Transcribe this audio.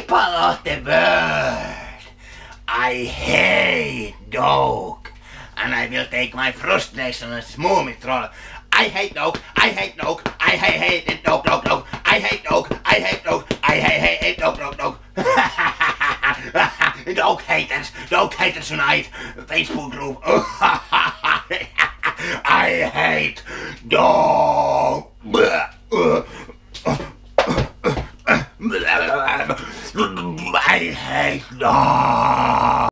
people of the world, I hate dog, and I will take my frustration and smooth it through. I hate dog, I hate dog, I hate dog, I hate dog, I hate dog, I hate dog. Dog haters unite, Facebook group. I hate dog.